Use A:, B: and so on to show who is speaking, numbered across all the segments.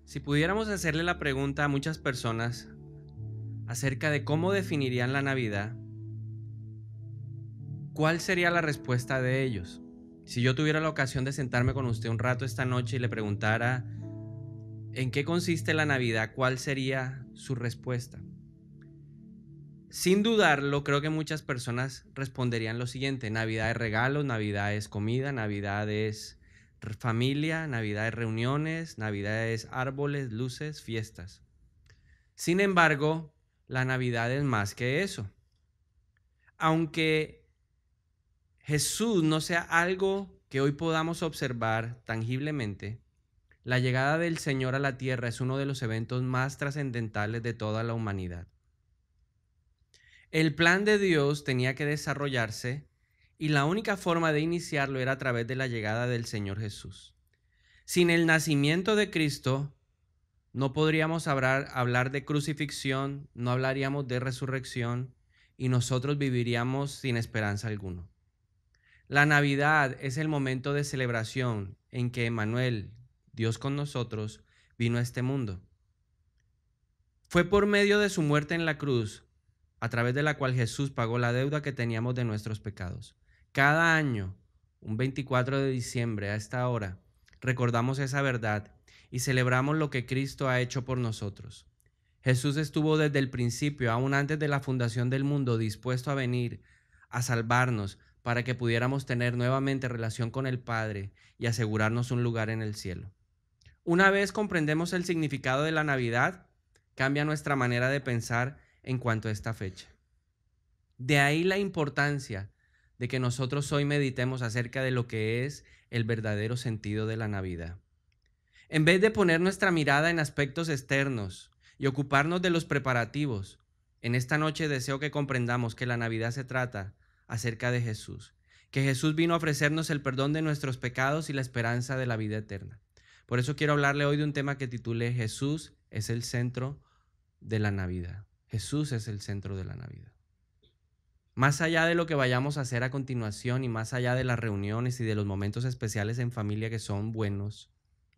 A: Si pudiéramos hacerle la pregunta a muchas personas acerca de cómo definirían la Navidad, ¿cuál sería la respuesta de ellos? Si yo tuviera la ocasión de sentarme con usted un rato esta noche y le preguntara en qué consiste la Navidad, ¿cuál sería su respuesta? Sin dudarlo, creo que muchas personas responderían lo siguiente: Navidad es regalos, Navidad es comida, Navidad es familia, Navidad es reuniones, Navidad es árboles, luces, fiestas. Sin embargo, la Navidad es más que eso. Aunque Jesús no sea algo que hoy podamos observar tangiblemente, la llegada del Señor a la tierra es uno de los eventos más trascendentales de toda la humanidad. El plan de Dios tenía que desarrollarse y la única forma de iniciarlo era a través de la llegada del Señor Jesús. Sin el nacimiento de Cristo, no podríamos hablar de crucifixión, no hablaríamos de resurrección y nosotros viviríamos sin esperanza alguna. La Navidad es el momento de celebración en que Emmanuel, Dios con nosotros, vino a este mundo. Fue por medio de su muerte en la cruz, a través de la cual Jesús pagó la deuda que teníamos de nuestros pecados. Cada año, un 24 de diciembre a esta hora, recordamos esa verdad y celebramos lo que Cristo ha hecho por nosotros. Jesús estuvo desde el principio, aún antes de la fundación del mundo, dispuesto a venir a salvarnos para que pudiéramos tener nuevamente relación con el Padre y asegurarnos un lugar en el cielo. Una vez comprendemos el significado de la Navidad, cambia nuestra manera de pensar en cuanto a esta fecha. De ahí la importancia de que nosotros hoy meditemos acerca de lo que es el verdadero sentido de la Navidad. En vez de poner nuestra mirada en aspectos externos y ocuparnos de los preparativos, en esta noche deseo que comprendamos que la Navidad se trata acerca de Jesús, que Jesús vino a ofrecernos el perdón de nuestros pecados y la esperanza de la vida eterna. Por eso quiero hablarle hoy de un tema que titulé Jesús es el centro de la Navidad. Jesús es el centro de la Navidad. Más allá de lo que vayamos a hacer a continuación y más allá de las reuniones y de los momentos especiales en familia que son buenos,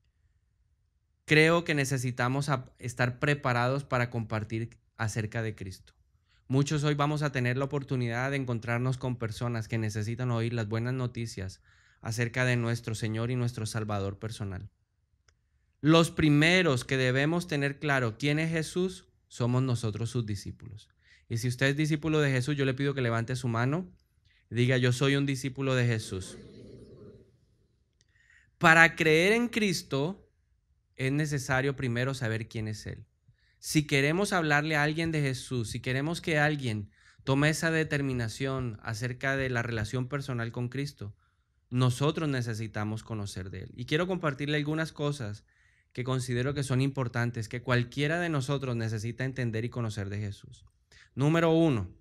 A: creo que necesitamos estar preparados para compartir acerca de Cristo. Muchos hoy vamos a tener la oportunidad de encontrarnos con personas que necesitan oír las buenas noticias acerca de nuestro Señor y nuestro Salvador personal. Los primeros que debemos tener claro quién es Jesús somos nosotros, sus discípulos. Y si usted es discípulo de Jesús, yo le pido que levante su mano y diga: yo soy un discípulo de Jesús. Para creer en Cristo es necesario primero saber quién es Él. Si queremos hablarle a alguien de Jesús, si queremos que alguien tome esa determinación acerca de la relación personal con Cristo, nosotros necesitamos conocer de Él. Y quiero compartirle algunas cosas que considero que son importantes, que cualquiera de nosotros necesita entender y conocer de Jesús. Número 1,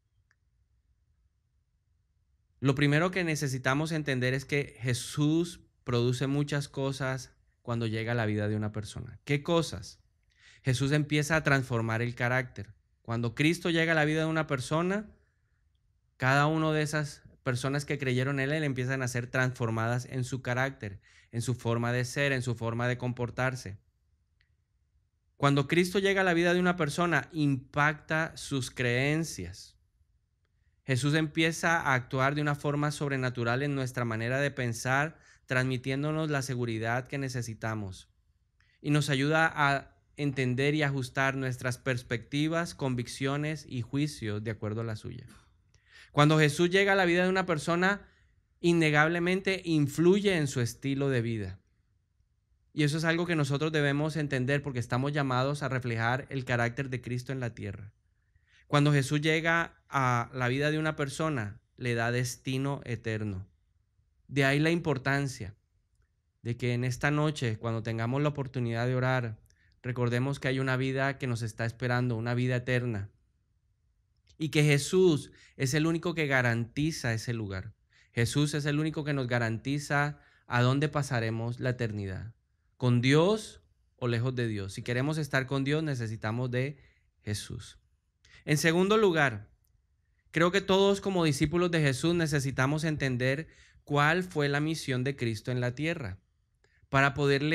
A: lo primero que necesitamos entender es que Jesús produce muchas cosas cuando llega a la vida de una persona. ¿Qué cosas? Jesús empieza a transformar el carácter. Cuando Cristo llega a la vida de una persona, cada una de esas personas que creyeron en Él empiezan a ser transformadas en su carácter, en su forma de ser, en su forma de comportarse. Cuando Cristo llega a la vida de una persona, impacta sus creencias. Jesús empieza a actuar de una forma sobrenatural en nuestra manera de pensar, transmitiéndonos la seguridad que necesitamos. Y nos ayuda a entender y ajustar nuestras perspectivas, convicciones y juicios de acuerdo a la suya. Cuando Jesús llega a la vida de una persona, innegablemente influye en su estilo de vida. Y eso es algo que nosotros debemos entender porque estamos llamados a reflejar el carácter de Cristo en la tierra. Cuando Jesús llega a la vida de una persona, le da destino eterno. De ahí la importancia de que en esta noche, cuando tengamos la oportunidad de orar, recordemos que hay una vida que nos está esperando, una vida eterna. Y que Jesús es el único que garantiza ese lugar. Jesús es el único que nos garantiza a dónde pasaremos la eternidad. ¿Con Dios o lejos de Dios? Si queremos estar con Dios, necesitamos de Jesús. En segundo lugar, creo que todos como discípulos de Jesús necesitamos entender cuál fue la misión de Cristo en la tierra para poderle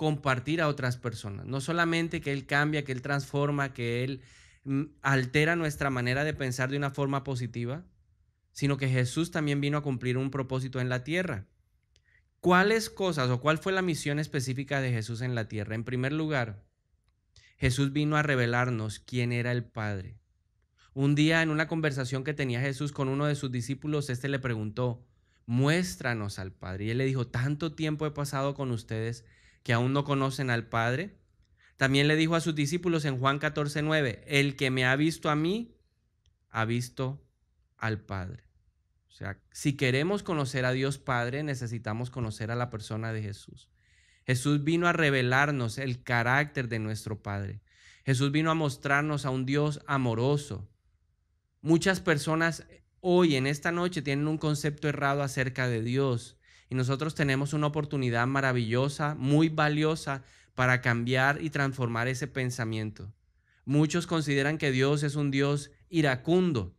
A: compartir a otras personas. No solamente que Él cambia, que Él transforma, que Él altera nuestra manera de pensar de una forma positiva, sino que Jesús también vino a cumplir un propósito en la tierra. ¿Cuáles cosas o cuál fue la misión específica de Jesús en la tierra? En primer lugar, Jesús vino a revelarnos quién era el Padre. Un día en una conversación que tenía Jesús con uno de sus discípulos, este le preguntó, muéstranos al Padre. Y él le dijo, tanto tiempo he pasado con ustedes que aún no conocen al Padre. También le dijo a sus discípulos en Juan 14:9, el que me ha visto a mí, ha visto al Padre. O sea, si queremos conocer a Dios Padre, necesitamos conocer a la persona de Jesús. Jesús vino a revelarnos el carácter de nuestro Padre. Jesús vino a mostrarnos a un Dios amoroso. Muchas personas hoy en esta noche tienen un concepto errado acerca de Dios y nosotros tenemos una oportunidad maravillosa, muy valiosa para cambiar y transformar ese pensamiento. Muchos consideran que Dios es un Dios iracundo.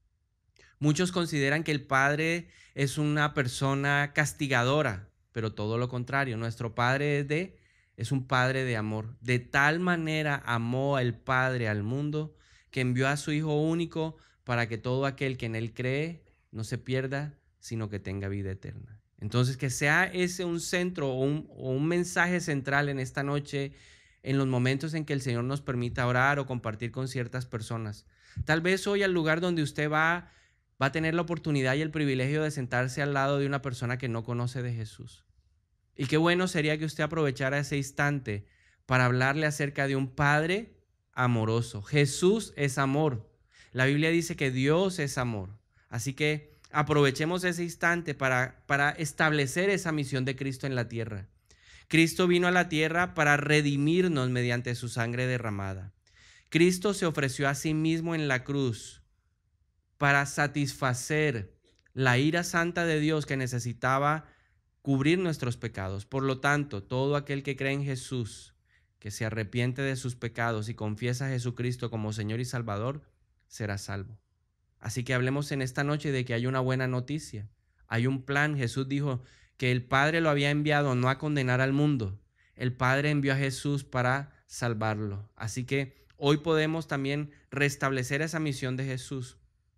A: Muchos consideran que el Padre es una persona castigadora, pero todo lo contrario. Nuestro Padre es un Padre de amor. De tal manera amó el Padre al mundo que envió a su Hijo único para que todo aquel que en Él cree no se pierda, sino que tenga vida eterna. Entonces, que sea ese un centro o un mensaje central en esta noche, en los momentos en que el Señor nos permita orar o compartir con ciertas personas. Tal vez hoy al lugar donde usted va a tener la oportunidad y el privilegio de sentarse al lado de una persona que no conoce de Jesús. Y qué bueno sería que usted aprovechara ese instante para hablarle acerca de un Padre amoroso. Jesús es amor. La Biblia dice que Dios es amor. Así que aprovechemos ese instante para establecer esa misión de Cristo en la tierra. Cristo vino a la tierra para redimirnos mediante su sangre derramada. Cristo se ofreció a sí mismo en la cruz para satisfacer la ira santa de Dios que necesitaba cubrir nuestros pecados. Por lo tanto, todo aquel que cree en Jesús, que se arrepiente de sus pecados y confiesa a Jesucristo como Señor y Salvador, será salvo. Así que hablemos en esta noche de que hay una buena noticia. Hay un plan. Jesús dijo que el Padre lo había enviado no a condenar al mundo. El Padre envió a Jesús para salvarlo. Así que hoy podemos también restablecer esa misión de Jesús.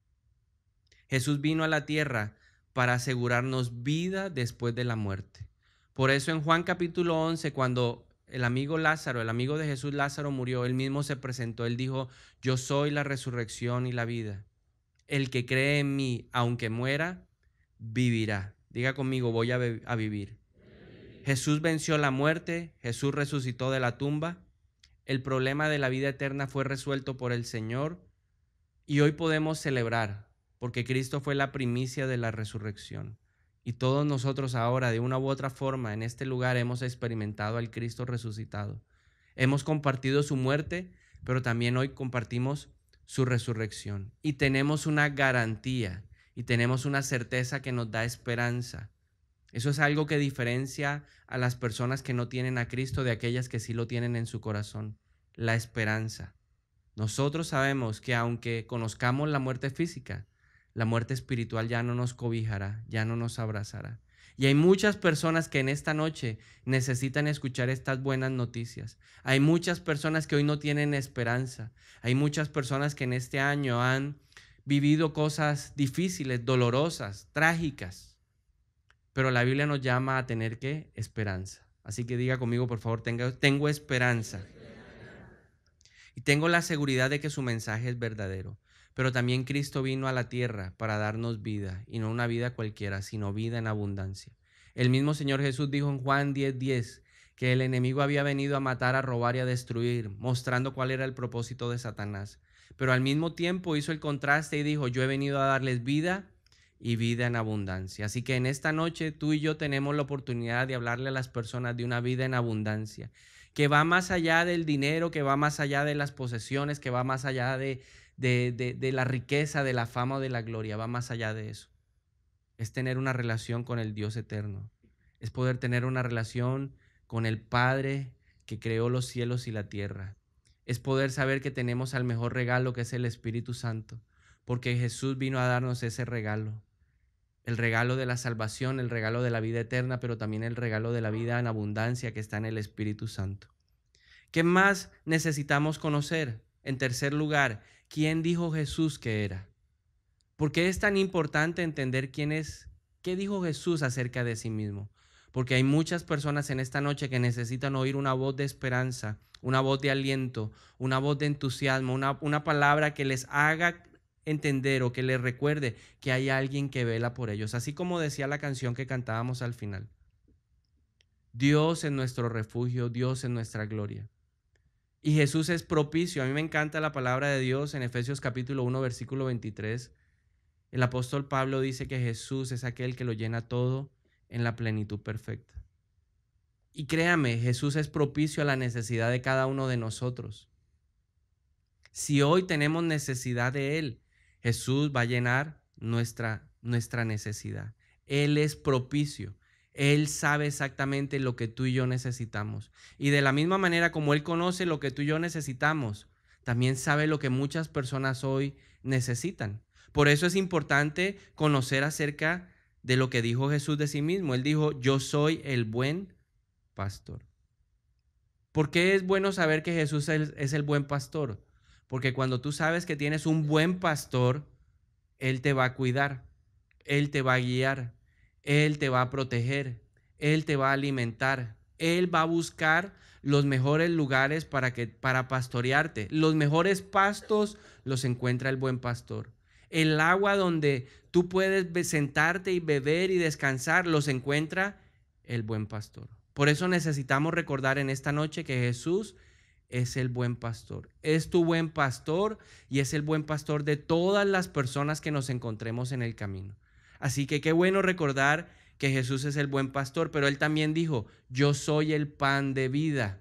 A: Jesús vino a la tierra para asegurarnos vida después de la muerte. Por eso en Juan capítulo 11, cuando el amigo Lázaro, el amigo de Jesús Lázaro murió, él mismo se presentó, él dijo, yo soy la resurrección y la vida. El que cree en mí, aunque muera, vivirá. Diga conmigo, voy a vivir. Jesús venció la muerte, Jesús resucitó de la tumba. El problema de la vida eterna fue resuelto por el Señor y hoy podemos celebrar porque Cristo fue la primicia de la resurrección. Y todos nosotros ahora, de una u otra forma, en este lugar hemos experimentado al Cristo resucitado. Hemos compartido su muerte, pero también hoy compartimos su resurrección. Y tenemos una garantía y tenemos una certeza que nos da esperanza. Eso es algo que diferencia a las personas que no tienen a Cristo de aquellas que sí lo tienen en su corazón. La esperanza. Nosotros sabemos que aunque conozcamos la muerte física, la muerte espiritual ya no nos cobijará, ya no nos abrazará. Y hay muchas personas que en esta noche necesitan escuchar estas buenas noticias. Hay muchas personas que hoy no tienen esperanza. Hay muchas personas que en este año han vivido cosas difíciles, dolorosas, trágicas. Pero la Biblia nos llama a tener ¿qué? Esperanza. Así que diga conmigo, por favor, tengo esperanza. Y tengo la seguridad de que su mensaje es verdadero. Pero también Cristo vino a la tierra para darnos vida, y no una vida cualquiera, sino vida en abundancia. El mismo Señor Jesús dijo en Juan 10:10 que el enemigo había venido a matar, a robar y a destruir, mostrando cuál era el propósito de Satanás. Pero al mismo tiempo hizo el contraste y dijo, yo he venido a darles vida y vida en abundancia. Así que en esta noche tú y yo tenemos la oportunidad de hablarle a las personas de una vida en abundancia, que va más allá del dinero, que va más allá de las posesiones, que va más allá de la riqueza, de la fama o de la gloria, va más allá de eso. Es tener una relación con el Dios eterno. Es poder tener una relación con el Padre que creó los cielos y la tierra. Es poder saber que tenemos al mejor regalo, que es el Espíritu Santo, porque Jesús vino a darnos ese regalo. el regalo de la salvación, el regalo de la vida eterna, pero también el regalo de la vida en abundancia que está en el Espíritu Santo. ¿Qué más necesitamos conocer? En tercer lugar, ¿quién dijo Jesús que era? ¿Por qué es tan importante entender quién es? ¿Qué dijo Jesús acerca de sí mismo? Porque hay muchas personas en esta noche que necesitan oír una voz de esperanza, una voz de aliento, una voz de entusiasmo, una palabra que les haga entender o que les recuerde que hay alguien que vela por ellos. Así como decía la canción que cantábamos al final. Dios es nuestro refugio, Dios es nuestra gloria. Y Jesús es propicio. A mí me encanta la palabra de Dios en Efesios capítulo 1, versículo 23. El apóstol Pablo dice que Jesús es aquel que lo llena todo en la plenitud perfecta. Y créame, Jesús es propicio a la necesidad de cada uno de nosotros. Si hoy tenemos necesidad de Él, Jesús va a llenar nuestra necesidad. Él es propicio. Él sabe exactamente lo que tú y yo necesitamos. Y de la misma manera como Él conoce lo que tú y yo necesitamos, también sabe lo que muchas personas hoy necesitan. Por eso es importante conocer acerca de lo que dijo Jesús de sí mismo. Él dijo, yo soy el buen pastor. ¿Por qué es bueno saber que Jesús es el buen pastor? Porque cuando tú sabes que tienes un buen pastor, Él te va a cuidar, Él te va a guiar, Él te va a proteger, Él te va a alimentar, Él va a buscar los mejores lugares para pastorearte. Los mejores pastos los encuentra el buen pastor. El agua donde tú puedes sentarte y beber y descansar los encuentra el buen pastor. Por eso necesitamos recordar en esta noche que Jesús es el buen pastor. Es tu buen pastor y es el buen pastor de todas las personas que nos encontremos en el camino. Así que qué bueno recordar que Jesús es el buen pastor, pero Él también dijo, yo soy el pan de vida.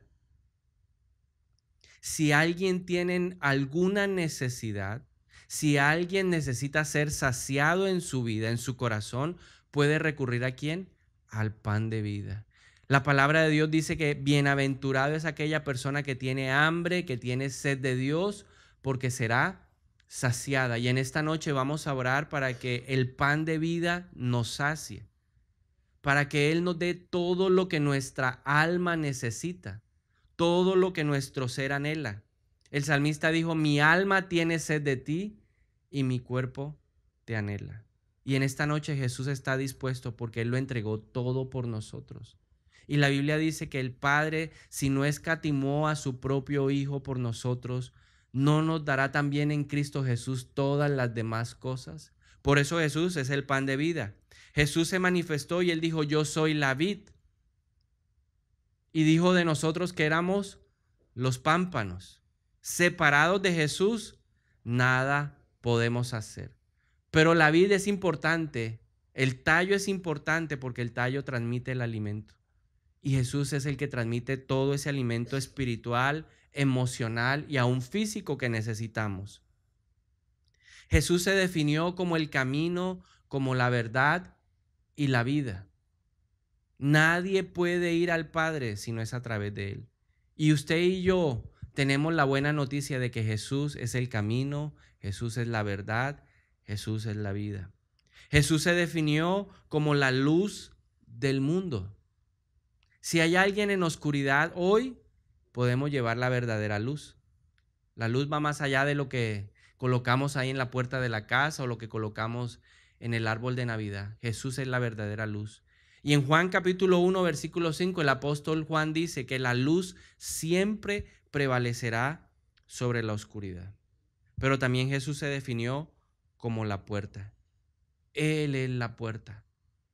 A: Si alguien tiene alguna necesidad, si alguien necesita ser saciado en su vida, en su corazón, puede recurrir ¿a quién? Al pan de vida. La palabra de Dios dice que bienaventurado es aquella persona que tiene hambre, que tiene sed de Dios, porque será saciada. Y en esta noche vamos a orar para que el pan de vida nos sacie, para que Él nos dé todo lo que nuestra alma necesita, todo lo que nuestro ser anhela. El salmista dijo, mi alma tiene sed de ti y mi cuerpo te anhela. Y en esta noche Jesús está dispuesto porque Él lo entregó todo por nosotros. Y la Biblia dice que el Padre, si no escatimó a su propio Hijo por nosotros, ¿no nos dará también en Cristo Jesús todas las demás cosas? Por eso Jesús es el pan de vida. Jesús se manifestó y Él dijo, yo soy la vid. Y dijo de nosotros que éramos los pámpanos. Separados de Jesús, nada podemos hacer. Pero la vid es importante, el tallo es importante porque el tallo transmite el alimento. Y Jesús es el que transmite todo ese alimento espiritual, emocional y aún físico que necesitamos. Jesús se definió como el camino, como la verdad y la vida. Nadie puede ir al Padre si no es a través de Él. Y usted y yo tenemos la buena noticia de que Jesús es el camino, Jesús es la verdad, Jesús es la vida. Jesús se definió como la luz del mundo. Si hay alguien en oscuridad hoy, podemos llevar la verdadera luz. La luz va más allá de lo que colocamos ahí en la puerta de la casa o lo que colocamos en el árbol de Navidad. Jesús es la verdadera luz. Y en Juan capítulo 1, versículo 5, el apóstol Juan dice que la luz siempre prevalecerá sobre la oscuridad. Pero también Jesús se definió como la puerta. Él es la puerta.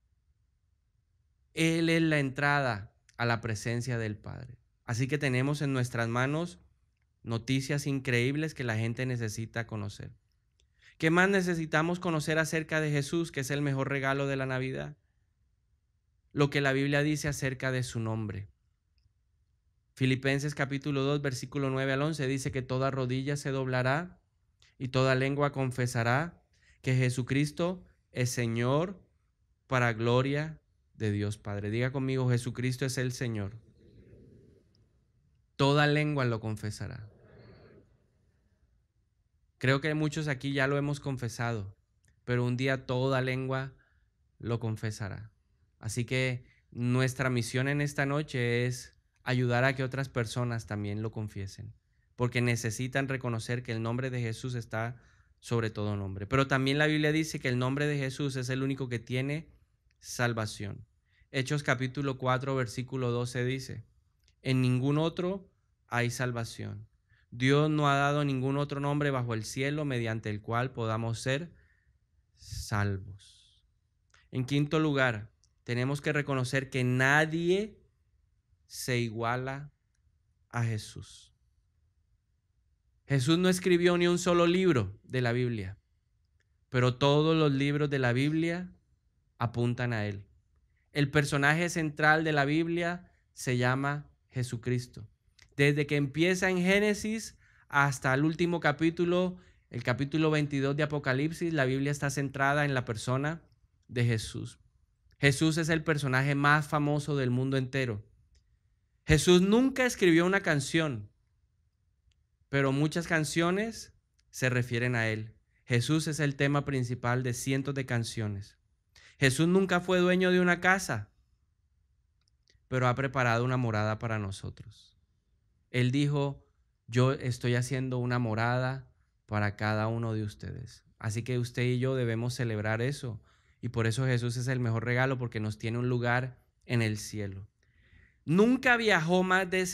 A: Él es la entrada a la presencia del Padre. Así que tenemos en nuestras manos noticias increíbles que la gente necesita conocer. ¿Qué más necesitamos conocer acerca de Jesús, que es el mejor regalo de la Navidad? Lo que la Biblia dice acerca de su nombre. Filipenses capítulo 2, versículo 9 al 11 dice que toda rodilla se doblará y toda lengua confesará que Jesucristo es Señor para gloria de Dios Padre. Diga conmigo, Jesucristo es el Señor. Toda lengua lo confesará. Creo que muchos aquí ya lo hemos confesado, pero un día toda lengua lo confesará. Así que nuestra misión en esta noche es ayudar a que otras personas también lo confiesen, porque necesitan reconocer que el nombre de Jesús está sobre todo nombre. Pero también la Biblia dice que el nombre de Jesús es el único que tiene salvación. Hechos capítulo 4, versículo 12 dice: en ningún otro hay salvación. Dios no ha dado ningún otro nombre bajo el cielo mediante el cual podamos ser salvos. En quinto lugar, tenemos que reconocer que nadie se iguala a Jesús. Jesús no escribió ni un solo libro de la Biblia, pero todos los libros de la Biblia apuntan a Él. El personaje central de la Biblia se llama Jesucristo. Desde que empieza en Génesis hasta el último capítulo, el capítulo 22 de Apocalipsis, la Biblia está centrada en la persona de Jesús. Jesús es el personaje más famoso del mundo entero. Jesús nunca escribió una canción, pero muchas canciones se refieren a Él. Jesús es el tema principal de cientos de canciones. Jesús nunca fue dueño de una casa, pero ha preparado una morada para nosotros. Él dijo: yo estoy haciendo una morada para cada uno de ustedes. Así que usted y yo debemos celebrar eso. Y por eso Jesús es el mejor regalo, porque nos tiene un lugar en el cielo. Nunca viajó más de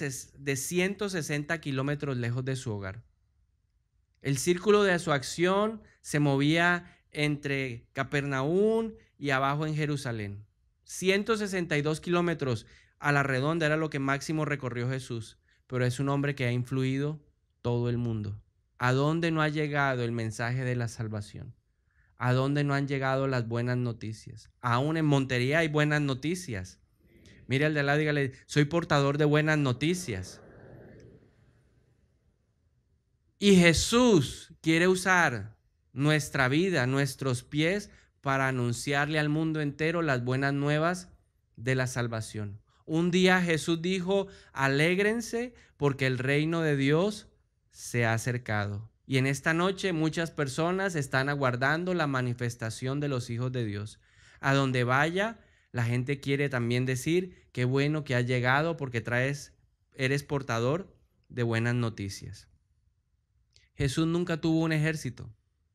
A: 160 kilómetros lejos de su hogar. El círculo de su acción se movía entre Capernaum y abajo en Jerusalén. 162 kilómetros a la redonda era lo que máximo recorrió Jesús, pero es un hombre que ha influido todo el mundo. ¿A dónde no ha llegado el mensaje de la salvación? ¿A dónde no han llegado las buenas noticias? Aún en Montería hay buenas noticias. Mire al de al lado y dígale: soy portador de buenas noticias. Y Jesús quiere usar nuestra vida, nuestros pies, para anunciarle al mundo entero las buenas nuevas de la salvación. Un día Jesús dijo: alégrense porque el reino de Dios se ha acercado. Y en esta noche muchas personas están aguardando la manifestación de los hijos de Dios. A donde vaya, la gente quiere también decir: qué bueno que has llegado, porque eres portador de buenas noticias. Jesús nunca tuvo un ejército.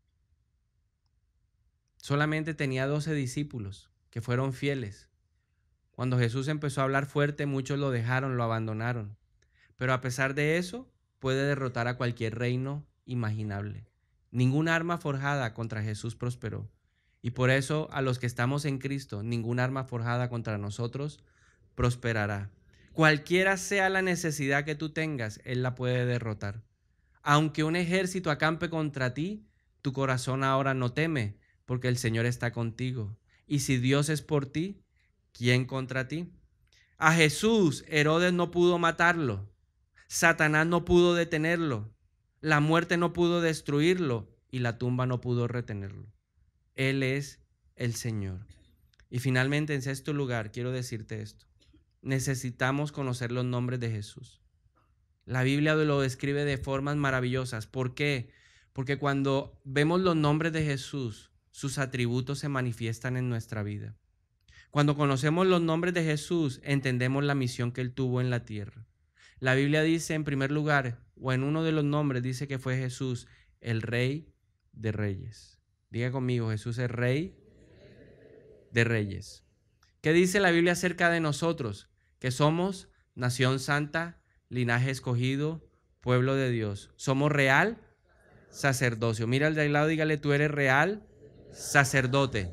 A: Solamente tenía 12 discípulos que fueron fieles. Cuando Jesús empezó a hablar fuerte, muchos lo dejaron, lo abandonaron. Pero a pesar de eso, puede derrotar a cualquier reino imaginable. Ningún arma forjada contra Jesús prosperó. Y por eso, a los que estamos en Cristo, ningún arma forjada contra nosotros prosperará. Cualquiera sea la necesidad que tú tengas, Él la puede derrotar. Aunque un ejército acampe contra ti, tu corazón ahora no teme, porque el Señor está contigo. Y si Dios es por ti, ¿quién contra ti? A Jesús, Herodes no pudo matarlo. Satanás no pudo detenerlo. La muerte no pudo destruirlo. Y la tumba no pudo retenerlo. Él es el Señor. Y finalmente, en sexto lugar, quiero decirte esto. Necesitamos conocer los nombres de Jesús. La Biblia lo describe de formas maravillosas. ¿Por qué? Porque cuando vemos los nombres de Jesús, sus atributos se manifiestan en nuestra vida. Cuando conocemos los nombres de Jesús, entendemos la misión que Él tuvo en la tierra. La Biblia dice, en primer lugar, o en uno de los nombres, dice que fue Jesús, el Rey de Reyes. Diga conmigo: Jesús es Rey de Reyes. ¿Qué dice la Biblia acerca de nosotros? Que somos nación santa, linaje escogido, pueblo de Dios. Somos real sacerdocio. Mira al de al lado, dígale: tú eres real sacerdote.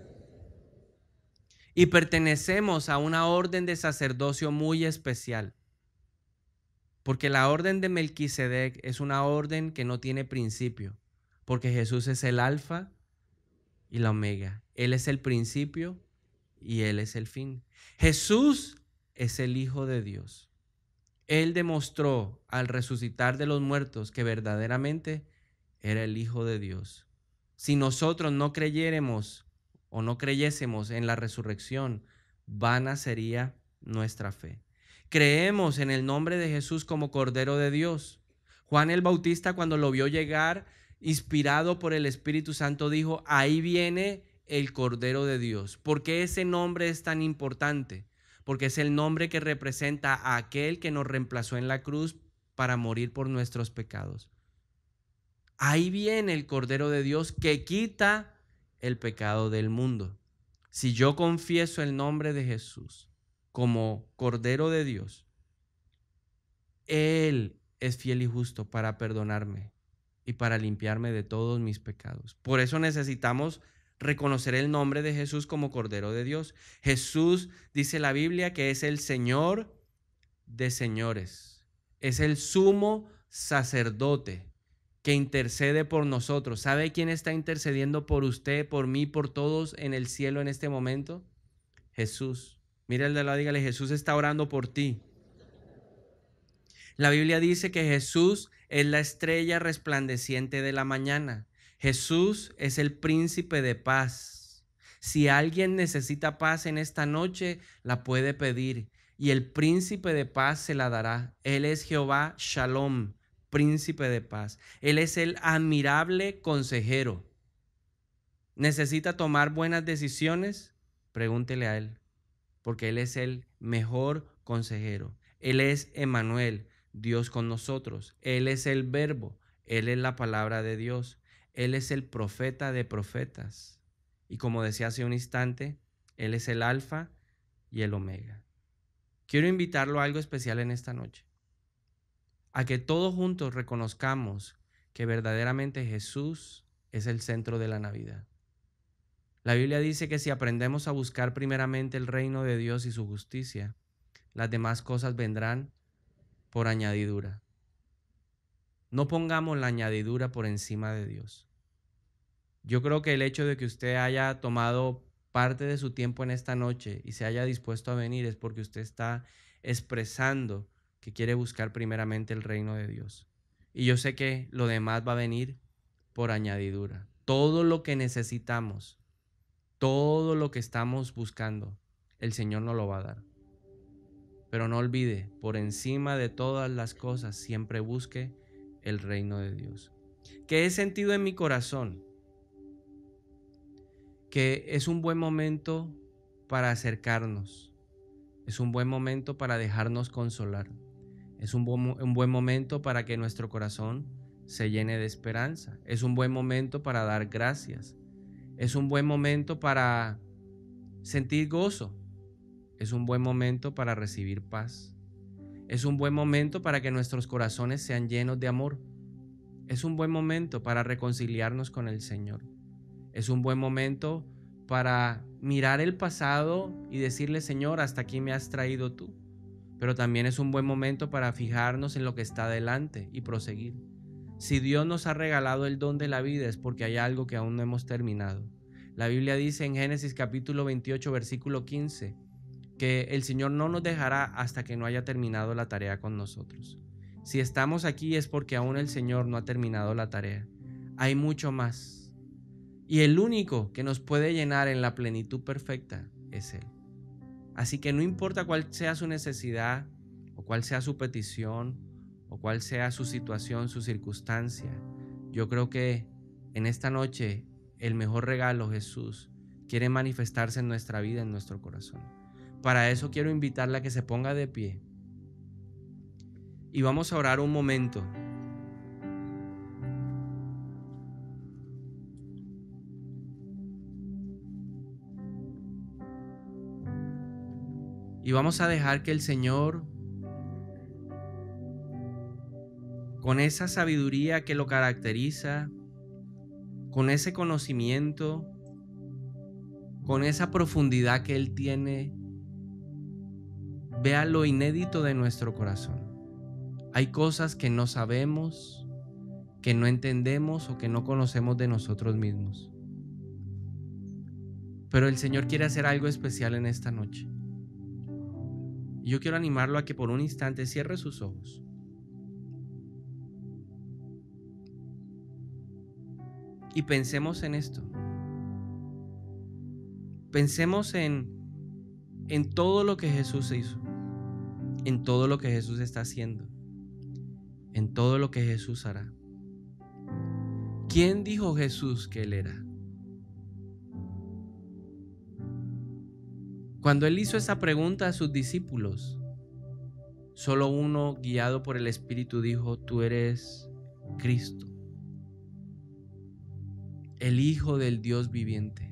A: Y pertenecemos a una orden de sacerdocio muy especial. Porque la orden de Melquisedec es una orden que no tiene principio. Porque Jesús es el alfa y la omega. Él es el principio y Él es el fin. Jesús es el Hijo de Dios. Él demostró al resucitar de los muertos que verdaderamente era el Hijo de Dios. Si nosotros no creyéramos o no creyésemos en la resurrección, vana sería nuestra fe. Creemos en el nombre de Jesús como Cordero de Dios. Juan el Bautista, cuando lo vio llegar, inspirado por el Espíritu Santo, dijo: ahí viene el Cordero de Dios. ¿Por qué ese nombre es tan importante? Porque es el nombre que representa a aquel que nos reemplazó en la cruz para morir por nuestros pecados. Ahí viene el Cordero de Dios que quita el pecado del mundo. Si yo confieso el nombre de Jesús como Cordero de Dios, Él es fiel y justo para perdonarme y para limpiarme de todos mis pecados. Por eso necesitamos reconocer el nombre de Jesús como Cordero de Dios. Jesús, dice la Biblia, que es el Señor de señores. Es el sumo sacerdote que intercede por nosotros. ¿Sabe quién está intercediendo por usted, por mí, por todos en el cielo en este momento? Jesús. Mira el de la, dígale, Jesús está orando por ti. La Biblia dice que Jesús es la estrella resplandeciente de la mañana. Jesús es el príncipe de paz. Si alguien necesita paz en esta noche, la puede pedir y el príncipe de paz se la dará. Él es Jehová Shalom, príncipe de paz. Él es el admirable consejero. ¿Necesita tomar buenas decisiones? Pregúntele a Él, porque Él es el mejor consejero. Él es Emmanuel, Dios con nosotros. Él es el Verbo, Él es la palabra de Dios. Él es el profeta de profetas. Y como decía hace un instante, Él es el Alfa y el Omega. Quiero invitarlo a algo especial en esta noche. A que todos juntos reconozcamos que verdaderamente Jesús es el centro de la Navidad. La Biblia dice que si aprendemos a buscar primeramente el reino de Dios y su justicia, las demás cosas vendrán por añadidura. No pongamos la añadidura por encima de Dios. Yo creo que el hecho de que usted haya tomado parte de su tiempo en esta noche y se haya dispuesto a venir es porque usted está expresando que quiere buscar primeramente el reino de Dios. Y yo sé que lo demás va a venir por añadidura. Todo lo que necesitamos, todo lo que estamos buscando, el Señor nos lo va a dar. Pero no olvide, por encima de todas las cosas, siempre busque el reino de Dios. Que he sentido en mi corazón que es un buen momento para acercarnos. Es un buen momento para dejarnos consolar. Es un buen momento para que nuestro corazón se llene de esperanza. Es un buen momento para dar gracias. Es un buen momento para sentir gozo. Es un buen momento para recibir paz. Es un buen momento para que nuestros corazones sean llenos de amor. Es un buen momento para reconciliarnos con el Señor. Es un buen momento para mirar el pasado y decirle, Señor, hasta aquí me has traído tú. Pero también es un buen momento para fijarnos en lo que está delante y proseguir. Si Dios nos ha regalado el don de la vida es porque hay algo que aún no hemos terminado. La Biblia dice en Génesis capítulo 28, versículo 15, que el Señor no nos dejará hasta que no haya terminado la tarea con nosotros. Si estamos aquí es porque aún el Señor no ha terminado la tarea. Hay mucho más. Y el único que nos puede llenar en la plenitud perfecta es Él. Así que no importa cuál sea su necesidad, o cuál sea su petición, o cuál sea su situación, su circunstancia, yo creo que en esta noche el mejor regalo, Jesús, quiere manifestarse en nuestra vida, en nuestro corazón. Para eso quiero invitarla a que se ponga de pie y vamos a orar un momento. Y vamos a dejar que el Señor, con esa sabiduría que lo caracteriza, con ese conocimiento, con esa profundidad que Él tiene, vea lo inédito de nuestro corazón. Hay cosas que no sabemos, que no entendemos o que no conocemos de nosotros mismos. Pero el Señor quiere hacer algo especial en esta noche. Y yo quiero animarlo a que por un instante cierre sus ojos. Y pensemos en esto. Pensemos en todo lo que Jesús hizo, en todo lo que Jesús está haciendo, en todo lo que Jesús hará. ¿Quién dijo Jesús que Él era? Cuando Él hizo esa pregunta a sus discípulos, solo uno, guiado por el Espíritu, dijo: tú eres Cristo, el Hijo del Dios viviente.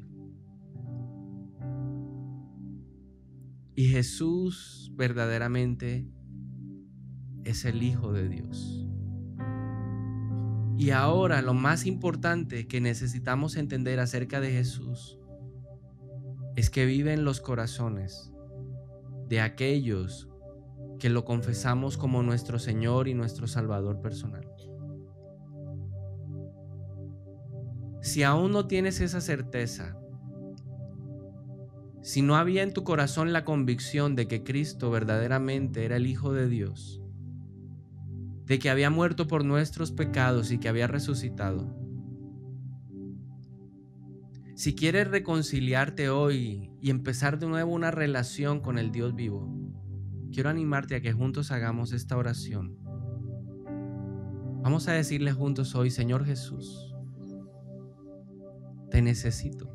A: Y Jesús verdaderamente es el Hijo de Dios. Y ahora lo más importante que necesitamos entender acerca de Jesús es que vive en los corazones de aquellos que lo confesamos como nuestro Señor y nuestro Salvador personal. Si aún no tienes esa certeza, si no había en tu corazón la convicción de que Cristo verdaderamente era el Hijo de Dios, de que había muerto por nuestros pecados y que había resucitado, si quieres reconciliarte hoy y empezar de nuevo una relación con el Dios vivo, quiero animarte a que juntos hagamos esta oración. Vamos a decirle juntos hoy: Señor Jesús, te necesito.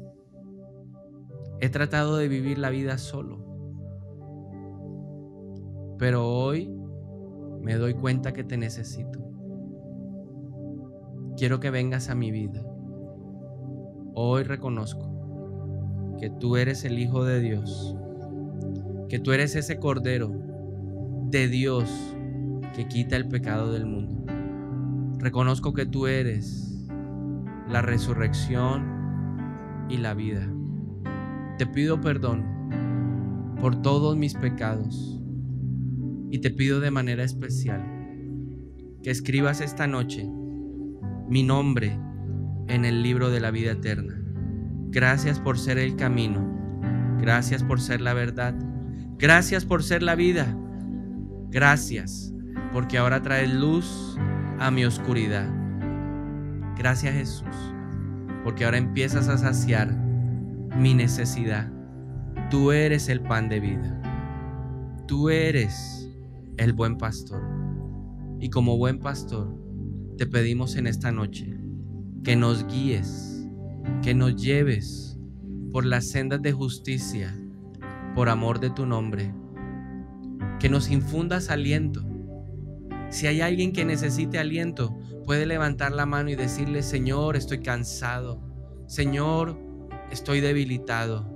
A: He tratado de vivir la vida solo, pero hoy me doy cuenta que te necesito. Quiero que vengas a mi vida. Hoy reconozco que tú eres el Hijo de Dios, que tú eres ese Cordero de Dios que quita el pecado del mundo. Reconozco que tú eres la resurrección y la vida. Te pido perdón por todos mis pecados y te pido de manera especial que escribas esta noche mi nombre en el libro de la vida eterna. Gracias por ser el camino, gracias por ser la verdad, gracias por ser la vida, gracias porque ahora traes luz a mi oscuridad. Gracias, Jesús, porque ahora empiezas a saciar mi necesidad. Tú eres el pan de vida, tú eres el buen pastor, y como buen pastor te pedimos en esta noche que nos guíes, que nos lleves por las sendas de justicia, por amor de tu nombre, que nos infundas aliento. Si hay alguien que necesite aliento, puede levantar la mano y decirle: Señor, estoy cansado, Señor, estoy debilitado,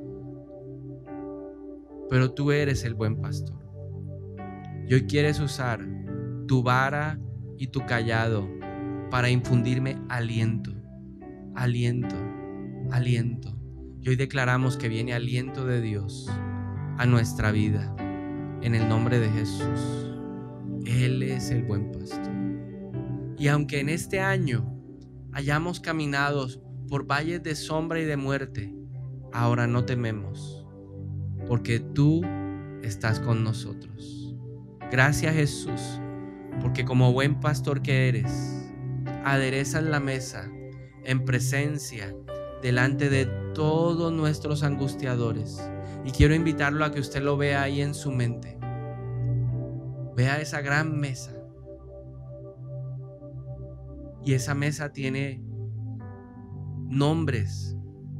A: pero tú eres el buen pastor. Y hoy quieres usar tu vara y tu cayado para infundirme aliento, aliento, aliento. Y hoy declaramos que viene aliento de Dios a nuestra vida, en el nombre de Jesús. Él es el buen pastor. Y aunque en este año hayamos caminado por valles de sombra y de muerte, ahora no tememos, porque tú estás con nosotros. Gracias, Jesús, porque como buen pastor que eres, aderezas la mesa en presencia delante de todos nuestros angustiadores. Y quiero invitarlo a que usted lo vea ahí en su mente. Vea esa gran mesa. Y esa mesa tiene nombres.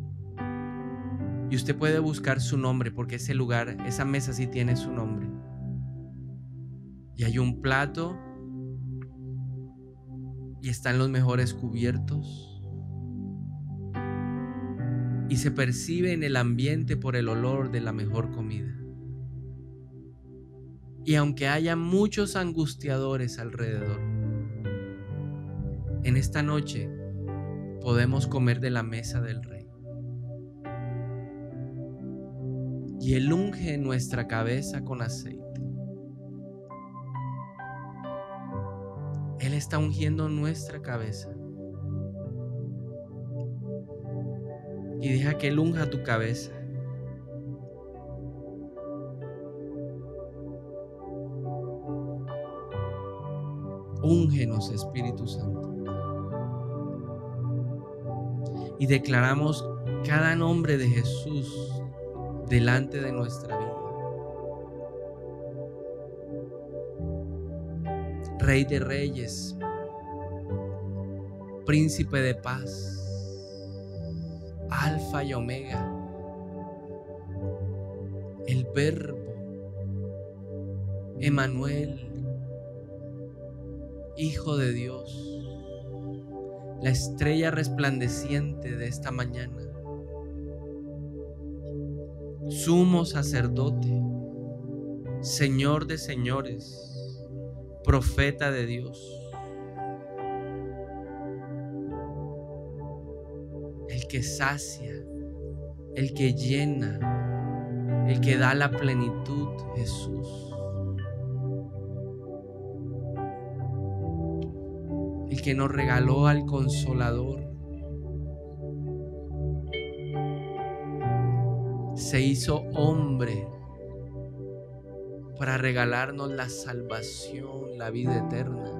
A: Y usted puede buscar su nombre, porque ese lugar, esa mesa sí tiene su nombre. Y hay un plato. Y están los mejores cubiertos. Y se percibe en el ambiente por el olor de la mejor comida. Y aunque haya muchos angustiadores alrededor, en esta noche podemos comer de la mesa del Rey. Y Él unge nuestra cabeza con aceite. Él está ungiendo nuestra cabeza. Y deja que Él unja tu cabeza. Úngenos, Espíritu Santo. Y declaramos cada nombre de Jesús delante de nuestra vida. Rey de reyes, Príncipe de paz, Alfa y Omega, el Verbo, Emmanuel, Hijo de Dios, la estrella resplandeciente de esta mañana, sumo sacerdote, Señor de señores, profeta de Dios, el que sacia, el que llena, el que da la plenitud, Jesús. El que nos regaló al Consolador. Se hizo hombre para regalarnos la salvación, la vida eterna.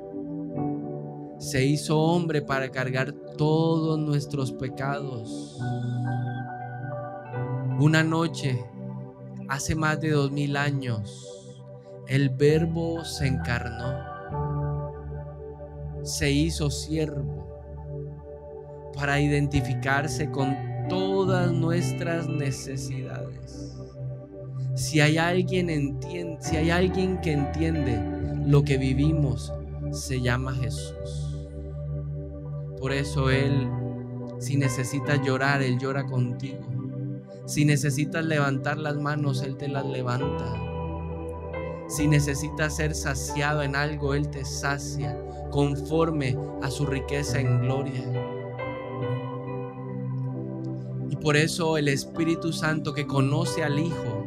A: Se hizo hombre para cargar todos nuestros pecados. Una noche, hace más de 2000 años, el Verbo se encarnó. Se hizo siervo para identificarse con todas nuestras necesidades. Si hay alguien que entiende lo que vivimos, se llama Jesús. Por eso Él, si necesitas llorar, Él llora contigo. Si necesitas levantar las manos, Él te las levanta. Si necesitas ser saciado en algo, Él te sacia conforme a su riqueza en gloria. Y por eso el Espíritu Santo, que conoce al Hijo,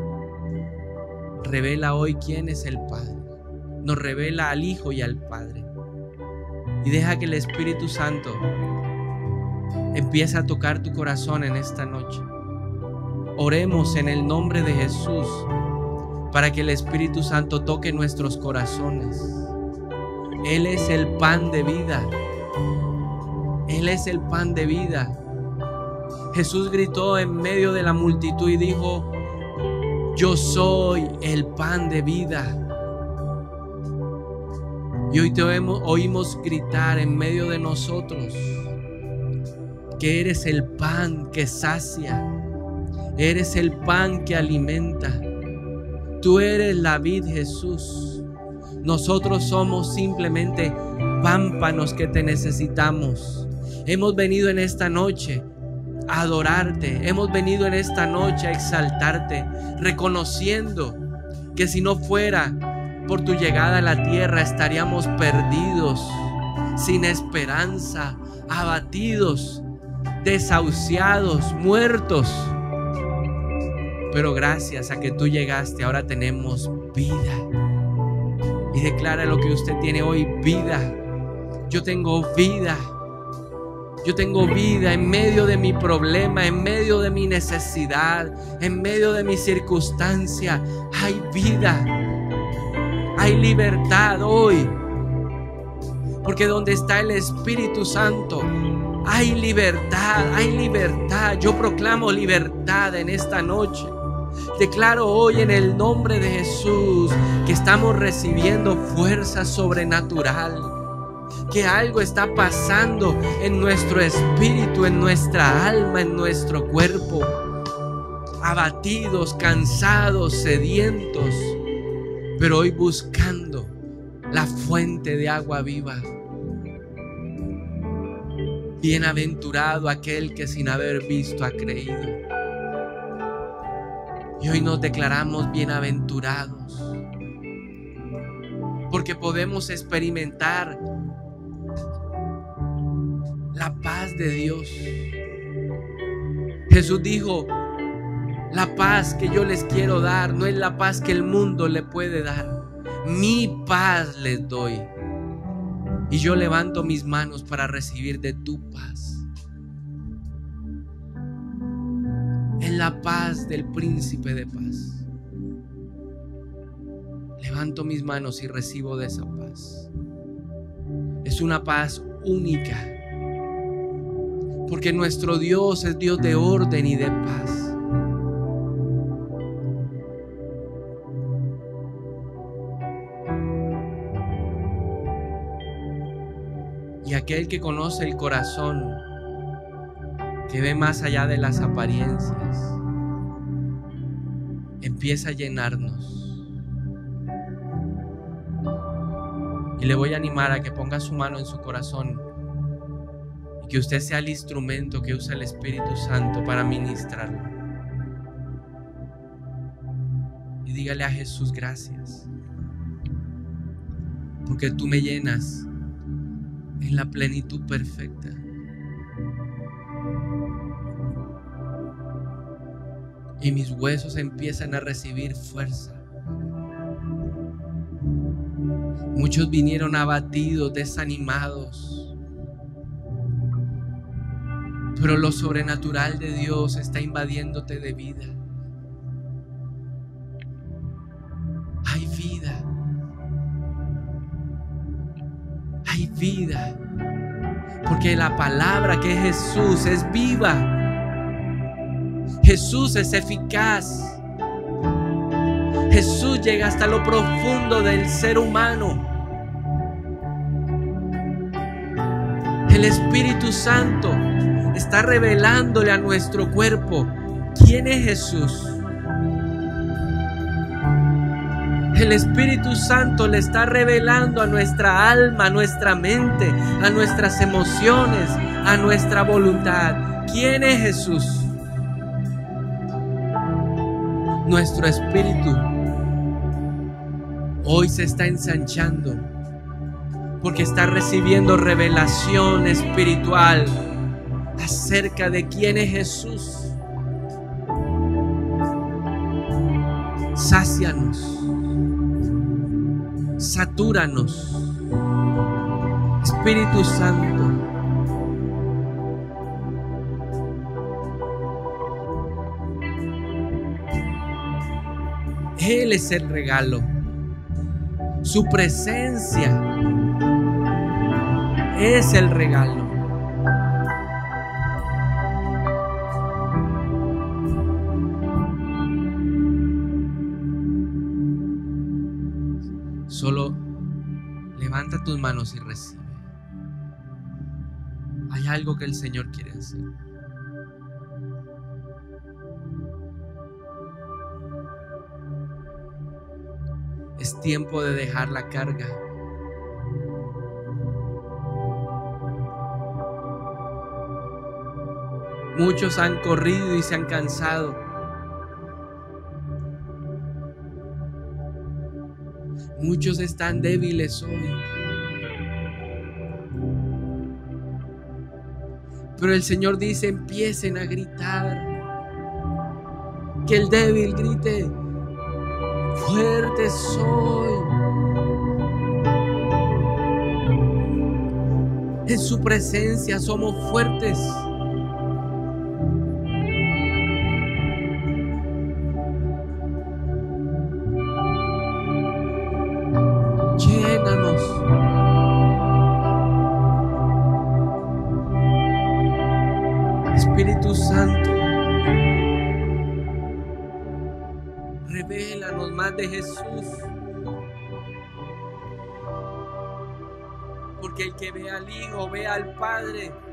A: revela hoy quién es el Padre. Nos revela al Hijo y al Padre. Y deja que el Espíritu Santo empiece a tocar tu corazón en esta noche. Oremos en el nombre de Jesús para que el Espíritu Santo toque nuestros corazones. Él es el pan de vida. Él es el pan de vida. Jesús gritó en medio de la multitud y dijo: yo soy el pan de vida. Y hoy te oímos gritar en medio de nosotros que eres el pan que sacia, eres el pan que alimenta. Tú eres la vid, Jesús. Nosotros somos simplemente pámpanos que te necesitamos. Hemos venido en esta noche a adorarte. Hemos venido en esta noche a exaltarte, reconociendo que si no fuera por tu llegada a la tierra estaríamos perdidos, sin esperanza, abatidos, desahuciados, muertos. Pero gracias a que tú llegaste, ahora tenemos vida. Y declara lo que usted tiene hoy: vida. Yo tengo vida. Yo tengo vida en medio de mi problema, en medio de mi necesidad, en medio de mi circunstancia. Hay vida. Hay libertad hoy. Porque donde está el Espíritu Santo, hay libertad, hay libertad. Yo proclamo libertad en esta noche. Declaro hoy en el nombre de Jesús que estamos recibiendo fuerza sobrenatural, que algo está pasando en nuestro espíritu, en nuestra alma, en nuestro cuerpo. Abatidos, cansados, sedientos, pero hoy buscando la fuente de agua viva. Bienaventurado aquel que sin haber visto ha creído. Y hoy nos declaramos bienaventurados, porque podemos experimentar la paz de Dios. Jesús dijo: la paz que yo les quiero dar no es la paz que el mundo le puede dar. Mi paz les doy. Y yo levanto mis manos para recibir de tu paz. Es la paz del príncipe de paz. Levanto mis manos y recibo de esa paz. Es una paz única, porque nuestro Dios es Dios de orden y de paz. Y aquel que conoce el corazón, que ve más allá de las apariencias, empieza a llenarnos. Y le voy a animar a que ponga su mano en su corazón y que usted sea el instrumento que usa el Espíritu Santo para ministrarlo. Y dígale a Jesús: gracias, porque tú me llenas en la plenitud perfecta. Y mis huesos empiezan a recibir fuerza. Muchos vinieron abatidos, desanimados, pero lo sobrenatural de Dios está invadiéndote de vida. Hay vida. Hay vida. Porque la palabra que es Jesús es viva. Jesús es eficaz. Jesús llega hasta lo profundo del ser humano. El Espíritu Santo está revelándole a nuestro cuerpo quién es Jesús. El Espíritu Santo le está revelando a nuestra alma, a nuestra mente, a nuestras emociones, a nuestra voluntad quién es Jesús. Nuestro espíritu hoy se está ensanchando porque está recibiendo revelación espiritual acerca de quién es Jesús. Sácianos, satúranos, Espíritu Santo. Él es el regalo. Su presencia es el regalo. Solo levanta tus manos y recibe. Hay algo que el Señor quiere hacer. Es tiempo de dejar la carga. Muchos han corrido y se han cansado. Muchos están débiles hoy. Pero el Señor dice: empiecen a gritar. Que el débil grite: fuerte soy. En su presencia somos fuertes. Llénanos. Espíritu Santo, revélanos más de Jesús. Porque el que ve al Hijo ve al Padre.